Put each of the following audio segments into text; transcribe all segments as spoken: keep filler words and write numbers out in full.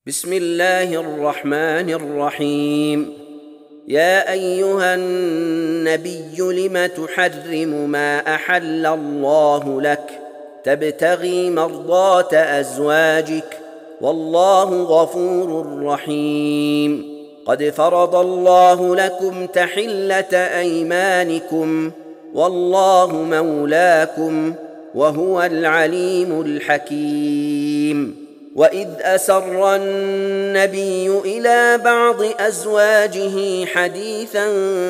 بسم الله الرحمن الرحيم. يا أيها النبي لم تحرم ما أحل الله لك تبتغي مرضات أزواجك والله غفور رحيم. قد فرض الله لكم تحلة أيمانكم والله مولاكم وهو العليم الحكيم. وإذ أسر النبي إلى بعض أزواجه حديثا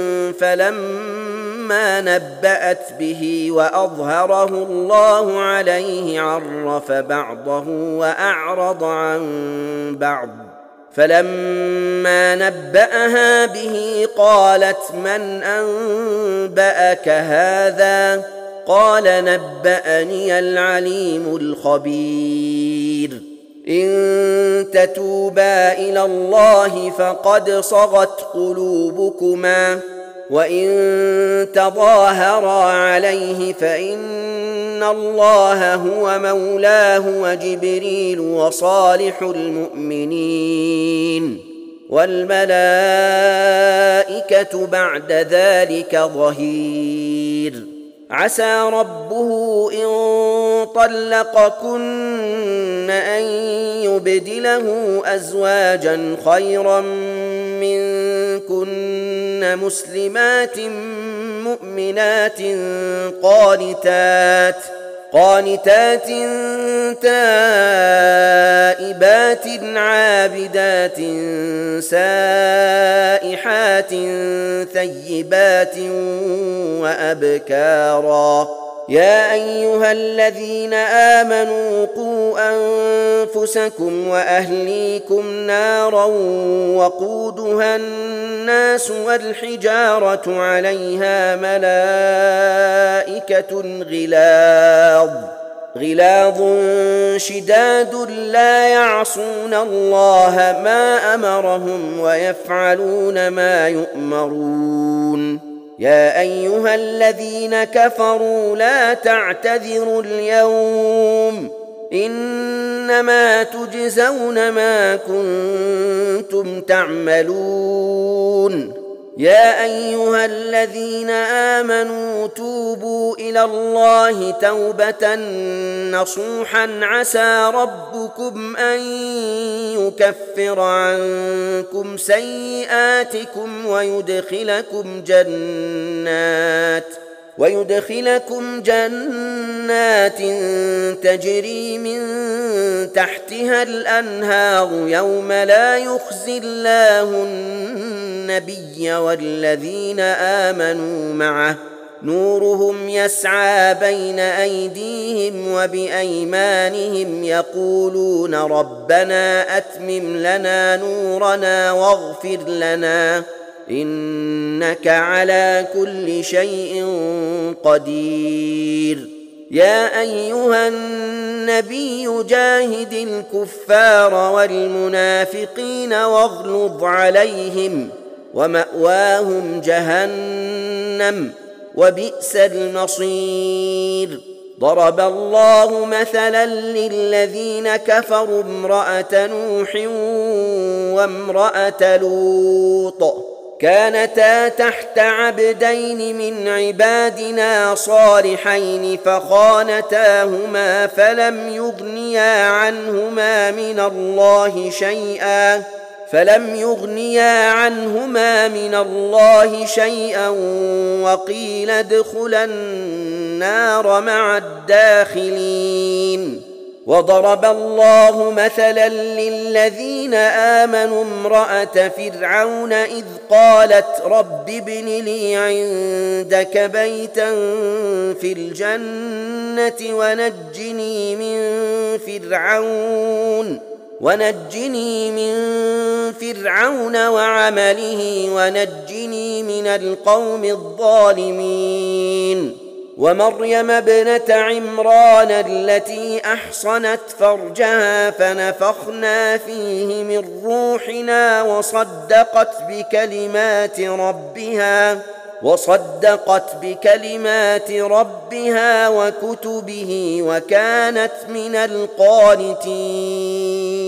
فلما نبأت به وأظهره الله عليه عرف بعضه وأعرض عن بعض. فلما نبأها به قالت من أنبأك هذا؟ قال نبأني العليم الخبير. إن تتوبا إلى الله فقد صغت قلوبكما وإن تظاهرا عليه فإن الله هو مولاه وجبريل وصالح المؤمنين والملائكة بعد ذلك ظهير. عسى ربه إن طلقكن أن يبدله أزواجا خيرا منكن مسلمات مؤمنات قانتات قانتات تائبات عابدات سائحات ثيبات وأبكارا. يا أيها الذين آمنوا قوا أنفسكم وأهليكم نارا وقودها الناس والحجارة عليها ملائكة غلاظ غلاظ شداد لا يعصون الله ما أمرهم ويفعلون ما يؤمرون. يا أيها الذين كفروا لا تعتذروا اليوم إنما تجزون ما كنتم تعملون. يا أيها الذين آمنوا توبوا إلى الله توبة نصوحا عسى ربكم أن يكفر عنكم سيئاتكم ويدخلكم جنات ويدخلكم جنات تجري من تحتها الأنهار يوم لا يخزي الله النبي والذين آمنوا معه نورهم يسعى بين أيديهم وبأيمانهم يقولون ربنا أتمم لنا نورنا واغفر لنا إنك على كل شيء قدير. يا أيها النبي جاهد الكفار والمنافقين واغلظ عليهم ومأواهم جهنم وبئس المصير. ضرب الله مثلا للذين كفروا امرأة نوح وامرأة لوط كانتا تحت عبدين من عبادنا صالحين فخانتاهما فلم يغنيا عنهما من الله شيئا فلم يغنيا عنهما من الله شيئا وقيل ادخلا النار مع الداخلين. وضرب الله مثلا للذين آمنوا امرأة فرعون إذ قالت رب ابن لي عندك بيتا في الجنة ونجني من فرعون ونجني من فرعون وعمله ونجني من القوم الظالمين. ومريم ابنة عمران التي أحصنت فرجها فنفخنا فيه من روحنا وصدقت بكلمات ربها وصدقت بكلمات ربها وكتبه وكانت من القانتين.